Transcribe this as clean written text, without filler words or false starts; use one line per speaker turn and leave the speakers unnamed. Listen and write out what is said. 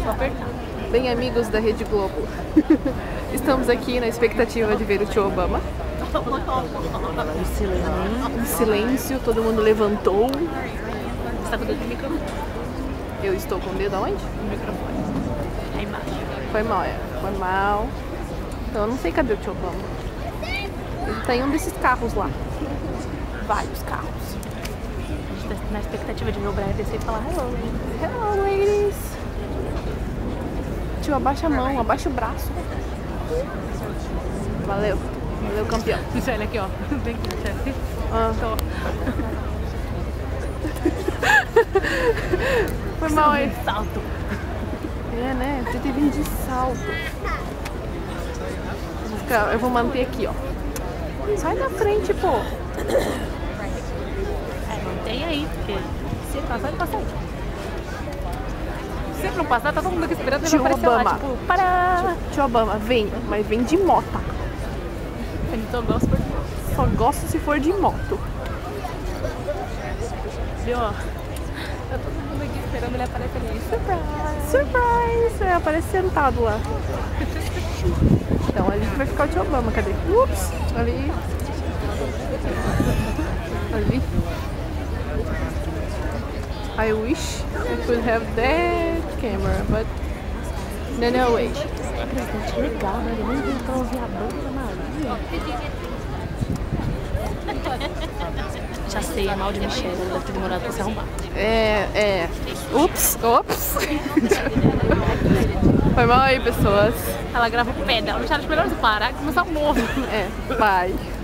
Vou apertar.
Bem, amigos da Rede Globo, estamos aqui na expectativa de ver o tio Obama. Em silêncio, todo mundo levantou.
Você tá com o dedo no microfone?
Eu estou com o dedo aonde?
No microfone. Aí embaixo.
Foi mal, foi mal. Então eu não sei cadê o tio Obama. Ele tá em um desses carros lá. Vários carros.
A gente tá na expectativa de ver o Brian descer e falar hello.
Hello, ladies. Tio, abaixa a mão, abaixa o braço. Valeu. Valeu, campeão.
Michelle aqui, ó. Vem aqui, Michelle.
Ah. Foi mal aí.
Salto.
É, né? Você tem vindo de salto. Eu vou manter aqui, ó. Sai da frente, pô.
Mantém aí, porque se passar, ele passa aí. Se não passar, tá todo mundo aqui esperando ele vai aparecer lá, tipo, para!
Tio Obama, vem, mas vem de moto.
Ele só gosta de moto.
Só gosto se for de moto.
Viu, ó? Tá todo mundo aqui esperando ele aparecer ali. Surprise!
Surprise! É, aparece sentado lá. Então, ali que vai ficar o tio Obama, cadê? Ups! Ali. Ali. I wish I could have that camera, but no way.
Presidente legal, né? Ele nem vem pra ouvir a banda Maria. Já sei, é mal de Michelle, ela deve ter demorado pra se arrumar.
Ups. Foi mal aí, pessoas.
Ela grava o pé dela, Michelle, melhor parar e começar o novo.
Bye.